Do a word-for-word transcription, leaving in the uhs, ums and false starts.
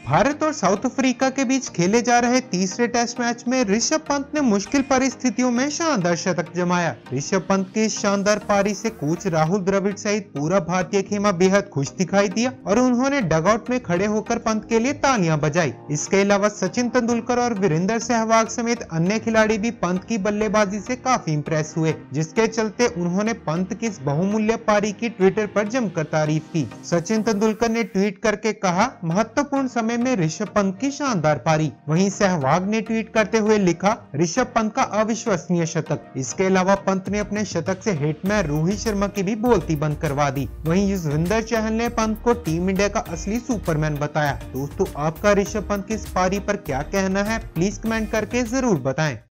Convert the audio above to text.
भारत और south Africa के बीच खेले जा रहे तीसरे टेस्ट मैच में ऋषभ पंत ने मुश्किल परिस्थितियों में शानदार शतक जमाया। ऋषभ पंत की इस शानदार पारी से कोच राहुल द्रविड़ सहित पूरा भारतीय खेमा बेहद खुश दिखाई दिया और उन्होंने डगआउट में खड़े होकर पंत के लिए तालियां बजाई। इसके अलावा सचिन तेंदुलकर और वीरेंद्र सहवाग समेत अन्य खिलाड़ी भी पंत की बल्लेबाजी से काफी इंप्रेस हुए, जिसके चलते उन्होंने पंत की इस बहुमूल्य पारी की ट्विटर पर जमकर तारीफ की। सचिन तेंदुलकर ने ट्वीट करके कहा, महत्वपूर्ण समय में ऋषभ पंत की शानदार पारी। वहीं सहवाग ने ट्वीट करते हुए लिखा, ऋषभ पंत का अविश्वसनीय शतक। इसके अलावा पंत ने अपने शतक से हिटमैन रोहित शर्मा की भी बोलती बंद करवा दी। वहीं युजवेंद्र चहल ने पंत को टीम इंडिया का असली सुपरमैन बताया। दोस्तों, आपका ऋषभ पंत की इस पारी पर क्या कहना है, प्लीज कमेंट करके जरूर बताएं।